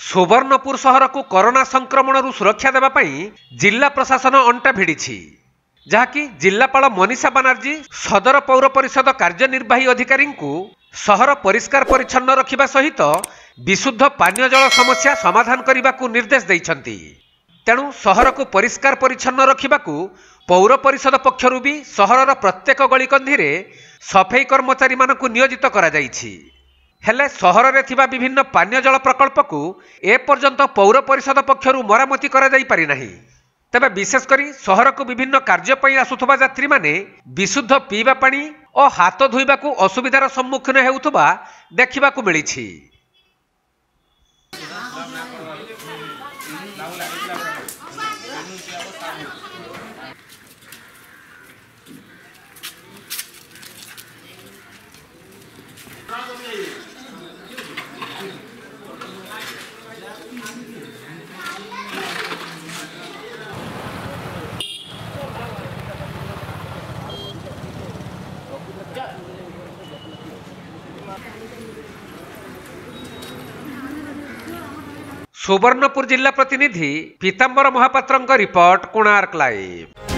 सुवर्णपुर सहर को कोरोना संक्रमण सुरक्षा देवा जिला प्रशासन अंटा भिड़ी जहाँकि जिलापाल मनीषा बनर्जी सदर पौर परिषद कार्यनिर्वाही अधिकारी को सहर परिष्कार परिच्छन्न रखिबा सहित विशुद्ध पानीय जल समस्या समाधान करने को निर्देश देइछंती। तेणु सहर को परिष्कार परिच्छन्न रखा पौर परिषद पक्षरु भी सहरर प्रत्येक गलिकंधी रे सफाई कर्मचारी मानकु नियोजित करा जाइछि। हेले सहर रे थिबा विभिन्न पानीय जल प्रकल्प को एपर्यंत पौर परिषद पक्षरु मरामती करा जाई पारि नाही। तबे विशेषकर सहर को विभिन्न कार्य पई आसुथबा यात्री माने विशुद्ध पीवा पानी और हाथ धोइबा को असुविधार सम्मुखीन हेउथबा देखिबाकू मिलिछि। सुवर्णपुर जिला प्रतिनिधि पीतांबर महापात्रଙ୍କ रिपोर्ट कोणार्क लाइव।